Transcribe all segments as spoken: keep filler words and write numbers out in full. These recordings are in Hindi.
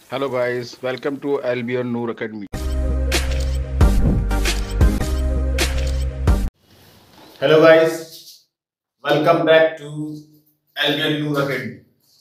Hello guys, welcome to Albion Noor Academy. Hello guys, welcome back to Albion Noor academy.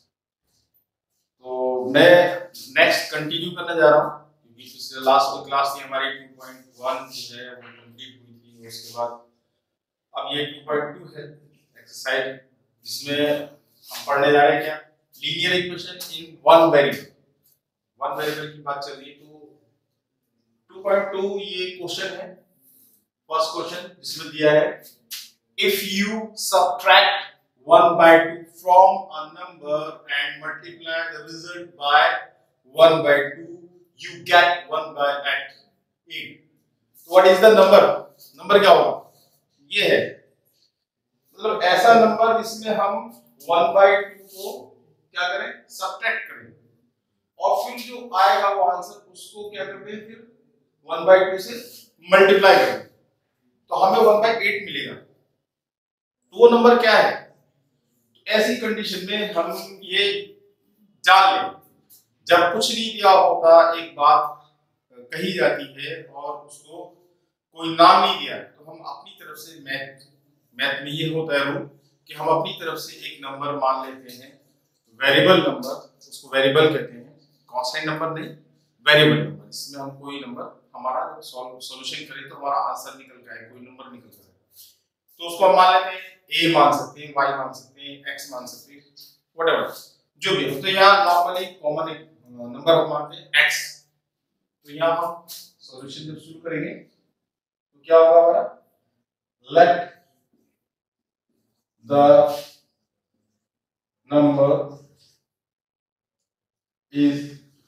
तो मैं नेक्स्ट कंटिन्यू करने जा रहा हूँ क्योंकि पिछले लास्ट में क्लास थी हमारी टू पॉइंट वन जो है वो कंप्लीट हुई थी। उसके बाद अब ये टू पॉइंट टू है एक्सरसाइज, जिसमें हम पढ़ने जा रहे हैं क्या, linear equation in one variable. One variable की बात चल रही है। तो टू पॉइंट टू ये क्वेश्चन है, फर्स्ट क्वेश्चन जिसमें दिया है if you subtract one by two from a number and multiply the result by one by two, you get one by eight. So what is the number? Number क्या होगा? ये है, मतलब ऐसा नंबर जिसमें हम one by two को क्या करें, सब्ट्रैक्ट करें और फिर जो आएगा वो आंसर उसको क्या करते हैं, फिर one by two से मल्टीप्लाई करें तो हमें one by eight मिलेगा। तो वो नंबर क्या है? ऐसी कंडीशन में हम ये जान लें, जब कुछ नहीं दिया होता, एक बात कही जाती है और उसको कोई नाम नहीं दिया, तो हम अपनी तरफ से मैथ मैथ में ये होता है रूल कि हम अपनी तरफ से एक नंबर मान लेते हैं, वेरिएबल नंबर, उसको वेरिएबल कहते हैं, कांस्टेंट नंबर नहीं, वेरिएबल नंबर। इसमें हम कोई नंबर हमारा जब सॉल्व सॉल्यूशन करें तो हमारा आंसर निकल जाए, कोई नंबर निकल जाए, तो उसको हम मान लेते हैं, a मान सकते हैं, y मान सकते हैं, x मान सकते हैं, व्हाटएवर जो भी हो। तो यहाँ नॉर्मली कॉमन एक नंबर हम मानते हैं x। तो यहाँ हम सॉल्यूशन जब शुरू करेंगे तो क्या होगा हमारा, let the number is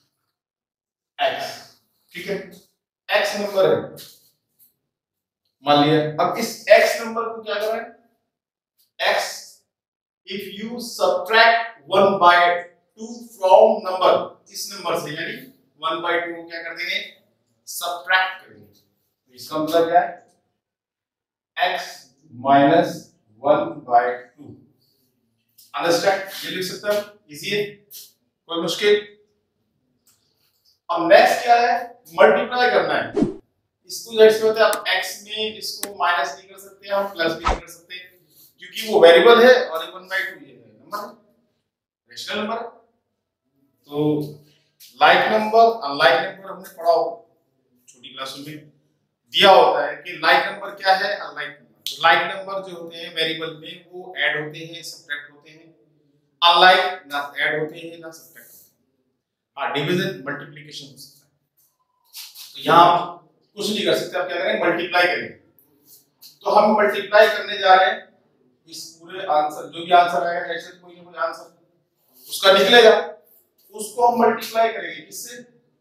x। ठीक है, x नंबर है मान लिया। अब इस x नंबर को क्या कर रहे हैं, x if you subtract one by two from number, इस नंबर से यानी one by two को क्या कर देंगे, सब्ट्रैक्ट करेंगे। तो इसका मतलब क्या है, x minus one by two। Understand? ये लिख सकते हैं, इजी है, कोई मुश्किल? अब नेक्स्ट क्या है, मल्टीप्लाई करना है। इसको जैसे होता है, आप x में इसको माइनस नहीं कर सकते, हम प्लस भी नहीं कर सकते क्योंकि वो वेरिएबल है और वन बाई टू ये नंबर है, रेशनल नंबर है। तो लाइक नंबर अनलाइक नंबर हमने पढ़ा होगा छोटी क्लासों में, दिया होता है कि लाइक नंबर क्या है, अनलाइक नंबर। तो लाइक नंबर जो होते हैं वेरिएबल में वो ऐड होते हैं, सब्ट्रैक्ट होते हैं, अनलाइक ना ऐड होते हैं ना सब्ट्रैक्ट होते हैं। हाँ, डिवीजन मल्टीप्लिकेशन हो सकता है। तो यहाँ कुछ नहीं कर सकते, आप क्या करें, मल्टीप्लाई करेंगे। तो हम मल्टीप्लाई करने जा रहे हैं, इस पूरे आंसर जो भी आंसर आएगा, ऐसे कोई ना कोई आंसर उसका निकलेगा, उसको हम मल्टीप्लाई करेंगे किससे,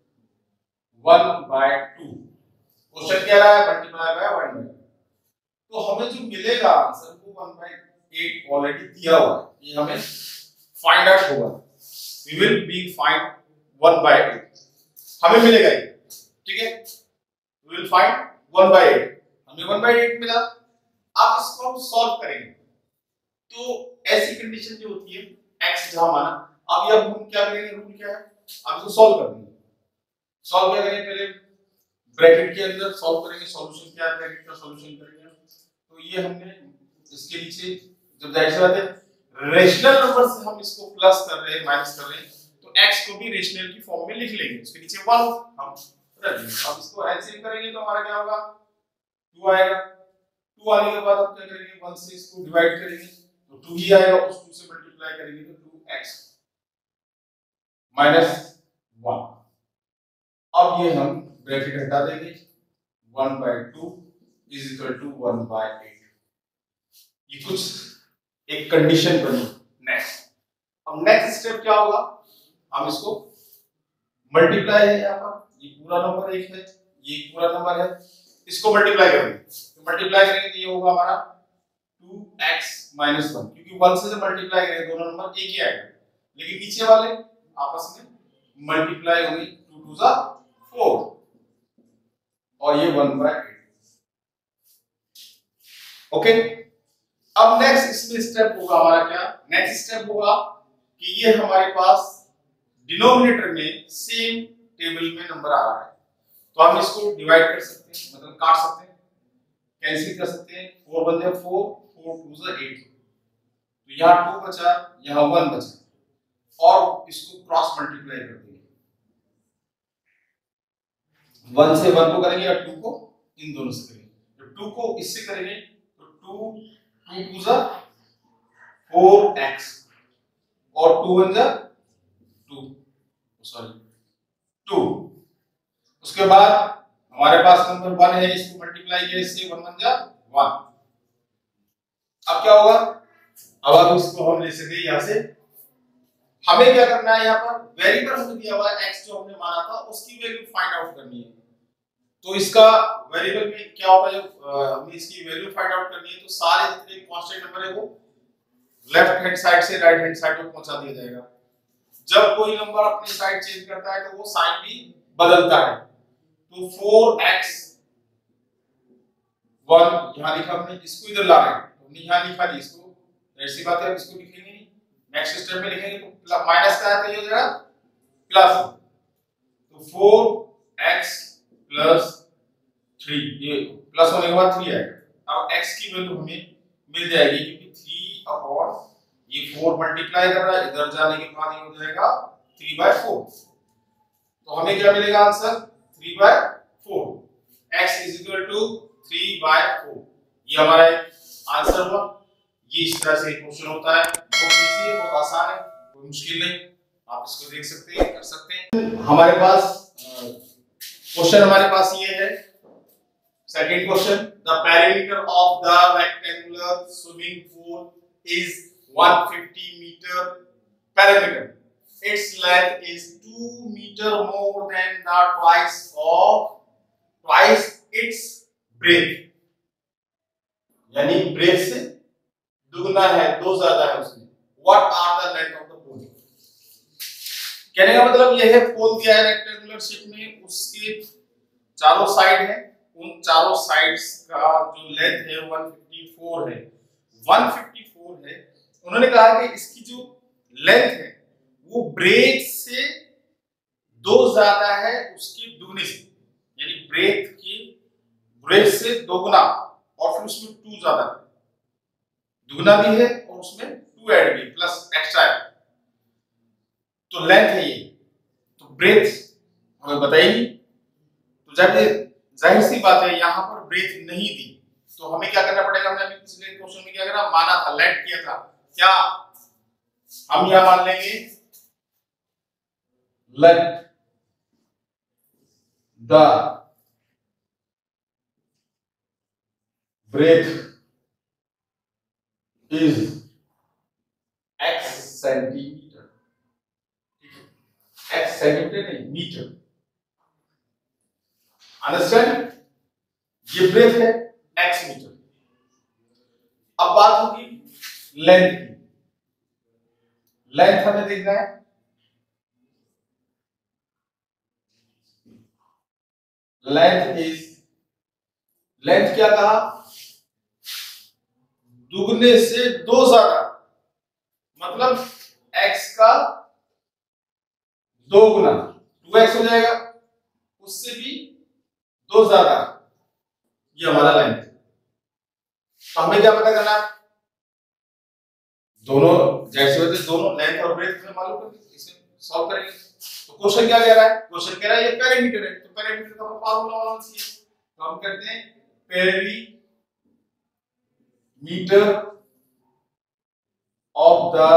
वन बाय टू। क्वेश्चन क्या रहा है, मल्टीप्लाई बाय वन बाय। तो हमें जो मिलेगा आंसर वो वन बाय एट ऑलरेडी दिया हुआ है, ये हमें फाइंड आउट होगा। We will be find one by eight, हमें मिलेगा ये, ठीक है। We will find one by eight, हमें वन बाय एट मिला। अब इसको हम सॉल्व करेंगे। तो ऐसी कंडीशन जो होती है, x जहां माना, अब ये हम क्या करेंगे, रूल क्या है, अब इसको सॉल्व कर देंगे। सॉल्व क्या करेंगे, पहले ब्रैकेट के अंदर सॉल्व करेंगे, सॉल्यूशन क्या है, ब्रैकेट का सॉल्यूशन करेंगे। तो ये हमने इसके नीचे जब जाहिर सी बात है रेशनल नंबर से हम इसको प्लस कर रहे हैं, माइनस कर रहे हैं, तो x को भी रेशनल की फॉर्म में लिख लेंगे, उसके नीचे वन हम रख देंगे। अब इसको एलसीएम करेंगे तो हमारा क्या होगा, टू आएगा। टू आने के बाद अब क्या करेंगे, वन से इसको डिवाइड करेंगे तो टू ही आएगा, उस टू से मल्टीप्लाई करेंगे तो टू एक्स माइनस वन। अब ये हम ब्रैकेट हटा देंगे, one by two is equal to one by eight. ये कुछ एक कंडीशन बनी। नेक्स्ट, अब नेक्स्ट स्टेप क्या होगा, हम इसको मल्टीप्लाई है, यहाँ पर ये पूरा नंबर एक है, ये पूरा नंबर है, इसको मल्टीप्लाई करेंगे। तो मल्टीप्लाई करेंगे तो ये होगा हमारा टू एक्स माइनस वन, क्योंकि वन से जब मल्टीप्लाई करेंगे दोनों नंबर एक ही आएगा, लेकिन नीचे वाले आपस में मल्टीप्लाई होंगे, टू टू जा फोर और ये वन बाय एट। ओके, अब नेक्स्ट इसमें स्टेप होगा हमारा क्या, नेक्स्ट स्टेप होगा कि ये हमारे पास डिनोमिनेटर में सेम टेबल में नंबर आ रहा है, तो हम इसको डिवाइड कर सकते हैं, मतलब काट सकते हैं, कैंसिल कर सकते हैं। फोर वन जा फोर, फोर टू जा एट, तो यहाँ टू बचा, यहाँ वन बचा, और इसको क्रॉस मल्टीप्लाई कर देंगे। वन से वन को करेंगे या टू को इन दोनों से करेंगे। तो टू को इससे करेंगे तो टू टू टू जा फोर एक्स और टू वन जा टू, सॉरी टू। उसके बाद हमारे पास नंबर वन है, इसको मल्टीप्लाई किया इससे, वन वन जा वन। अब क्या होगा, अब अब इसको हम ले सकते यहाँ से। हमें क्या करना है, यहाँ पर वेरिएबल हमें दिया हुआ है x जो हमने माना था, उसकी वैल्यू फाइंड आउट करनी है। तो इसका वेरिएबल में क्या होता है, जब हमें इसकी वैल्यू फाइंड आउट करनी है तो सारे जितने कांस्टेंट नंबर है वो लेफ्ट हैंड साइड से राइट हैंड साइड में पहुंचा दिया जाएगा। जब कोई नंबर अपनी साइड चेंज करता है तो वो साइन भी बदलता है। तो फोर एक्स वन यहां लिखा हमने, इसको इधर ला रहे हैं तो हमने यहां लिखा नहीं, इसको ऐसी बात है, इसको लिखेंगे नहीं, नेक्स्ट स्टेप में लिखेंगे तो माइनस का है तो ये हो जाएगा प्लस। तो फोर एक्स प्लस थ्री, ये प्लस होने के बाद थ्री आएगा। अब x की वैल्यू हमें मिल जाएगी क्योंकि थ्री अपॉन ये फोर मल्टीप्लाई कर रहा है, इधर जाने के बाद ये हो जाएगा थ्री बाय फोर। तो हमें क्या मिलेगा answer, three by four. x is equal to three by four, ये हमारा आंसर हुआ। ये इस तरह से क्वेश्चन होता है, बहुत इजी है, बहुत आसान है, कोई मुश्किल नहीं, आप इसको देख सकते हैं, कर सकते हैं। हमारे पास क्वेश्चन हमारे पास ये है, second question, the perimeter of the rectangular swimming pool is one hundred fifty meter perimeter. Its length is two meter more than the twice of twice its breadth. यानी breadth से दुगना है, दो ज्यादा है उसमें। What are the length of the pool? कहने का मतलब यह है, पोल दिया है रेक्टेंगुलर शेप में, उसके चारों साइड है, उन चारों साइड्स का जो लेंथ है वन फिफ्टी फोर है, वन फिफ्टी फोर है। उन्होंने कहा कि इसकी जो लेंथ है वो ब्रेथ से दो ज्यादा है उसके दुगने से, यानी ब्रेथ की ब्रेथ से दोगुना, और फिर उसमें टू ज्यादा है, दुगना भी है और उसमें टू ऐड भी प्लस एक्स्ट्रा है, तो लेंथ है ये। तो ब्रेथ हमें बताइए, तो जब जाहिर सी बात है यहाँ पर ब्रेथ नहीं दी तो हमें क्या करना पड़ेगा, हमने अभी पिछले क्वेश्चन में क्या करा, माना था, लेट किया था, क्या हम यह मान लेंगे, let the breadth is x centimetre, x centimetre नहीं मीटर, अंडरस्टैंड, ये ब्रेथ है एक्स मीटर। अब बात होगी लेंथ की, लेंथ हमें देखना है, लेंथ इज, लेंथ क्या कहा, दुगने से दो ज्यादा, मतलब x का दो गुना, टू एक्स हो जाएगा, उससे भी दो ज्यादा, ये हमारा लेंथ। तो हमें क्या पता करना है, दोनों जैसे होते दोनों लेंथ और ब्रेथ में मालूम करके इसे सॉल्व करेंगे। तो क्वेश्चन क्या कह रहा है, क्वेश्चन कह रहा है ये पेरीमीटर है, तो पेरीमीटर का फार्मूला होना चाहिए, तो हम करते हैं perimeter of the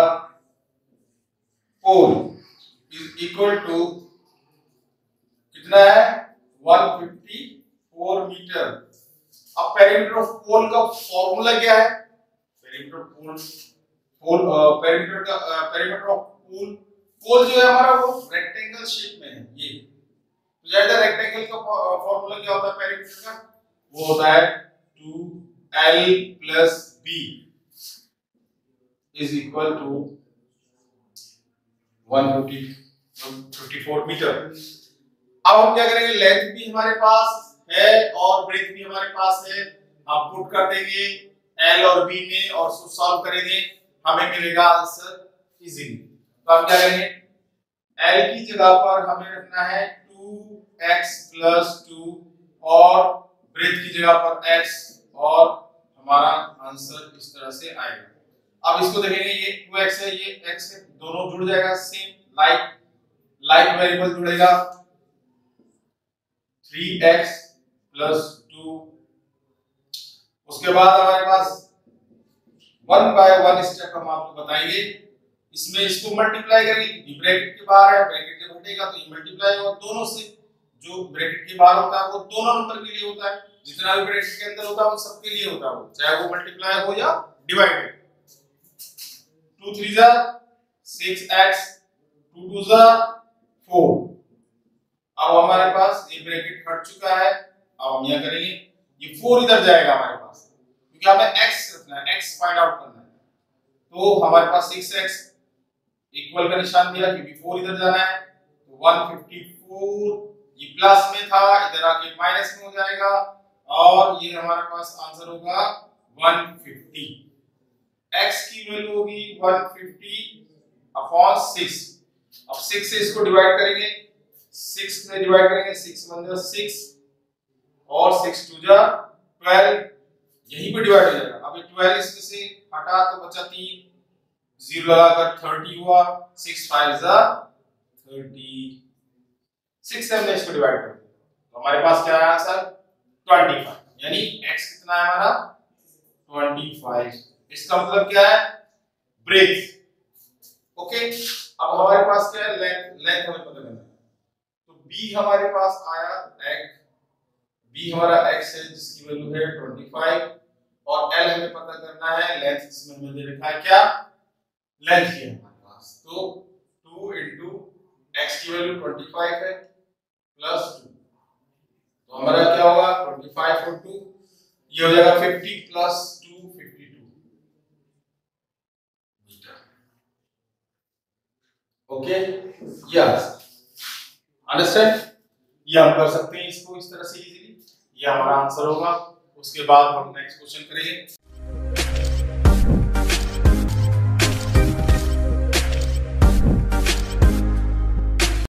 pole is equal to कितना है, वन फिफ्टी फोर मीटर। अब पेरीमीटर ऑफ पोल का फॉर्मूला क्या है, perimeter of pole pole perimeter का पेरीमीटर ऑफ पोल, पोल जो है हमारा वो रेक्टेंगल शेप में है ये, तो ज्यादा रेक्टेंगल का फॉर्मूला क्या होता है पेरीमीटर का, वो होता है two L plus B is equal to one fifty four metre. अब हम क्या करेंगे, लेंथ भी हमारे पास है और ब्रेथ भी हमारे पास है, हम पुट कर देंगे एल और बी में और उसको सॉल्व करेंगे, हमें मिलेगा आंसर इजीली। तो हम क्या करेंगे, L की जगह पर हमें रखना है टू एक्स प्लस टू और ब्रेथ की जगह पर x और हमारा आंसर इस तरह से आएगा। अब इसको देखेंगे, ये टू एक्स है, ये x है, दोनों जुड़ जाएगा, सेम लाइक लाइक वेरिएबल जुड़ेगा, थ्री एक्स प्लस टू। उसके बाद हमारे पास वन बाय वन स्टेप हम आपको बताएंगे। इसमें इसको मल्टीप्लाई करेंगे, ब्रैकेट के बाहर है, ब्रैकेट के घटेगा तो ये मल्टीप्लाई होगा दोनों से। जो ब्रैकेट के बाहर होता है वो दोनों नंबर के लिए होता है, जितना भी ब्रैकेट के अंदर होता है वो सबके लिए होता है, वो चाहे वो मल्टीप्लाई हो या डिवाइडेड। टू थ्री जा सिक्स एक्स, टू टू जा फोर। अब हमारे पास ये ब्रैकेट हट चुका है, अब हम यहां करेंगे, ये फोर इधर जाएगा हमारे पास, क्योंकि हमें x रखना है, x फाइंड आउट करना है। तो हमारे पास सिक्स एक्स इक्वल का निशान दिया क्योंकि फोर इधर जाना है, तो वन फिफ्टी फोर, ये प्लस में था इधर आके माइनस में हो जाएगा और ये हमारे पास आंसर होगा वन फिफ्टी। x की वैल्यू होगी वन फिफ्टी अपॉन सिक्स। अब सिक्स से इसको डिवाइड करेंगे, सिक्स में डिवाइड करेंगे, सिक्स वन जा सिक्स और सिक्स टू जा ट्वेल्व, यहीं पे डिवाइड हो जाएगा। अब ये ट्वेल्व इसमें से हटा तो बचा तीन, जीरो लगाकर थर्टी हुआ, सिक्स फाइव जा थर्टी, सिक्स से हमने इसको डिवाइड कर दिया तो हमारे पास क्या आया आंसर ट्वेंटी फाइव, यानी x कितना है हमारा ट्वेंटी फाइव। इसका मतलब क्या है ब्रेथ। ओके, अब हमारे पास क्या है लेंथ, लेंथ हमें पता करना है, तो b हमारे पास आया x, b हमारा x है जिसकी वैल्यू है ट्वेंटी फाइव और l हमें पता करना है लेंथ, इसमें हमें दे रखा है क्या लेंथ है हमारे पास, तो टू into x की वैल्यू ट्वेंटी फाइव है प्लस टू, तो हमारा क्या होगा ट्वेंटी फाइव और टू, ये हो जाएगा fifty plus two fifty two metre. Okay, yes understand, ये हम कर सकते हैं इसको इस तरह से इजीली, ये हमारा आंसर होगा। उसके बाद हम नेक्स्ट क्वेश्चन करेंगे।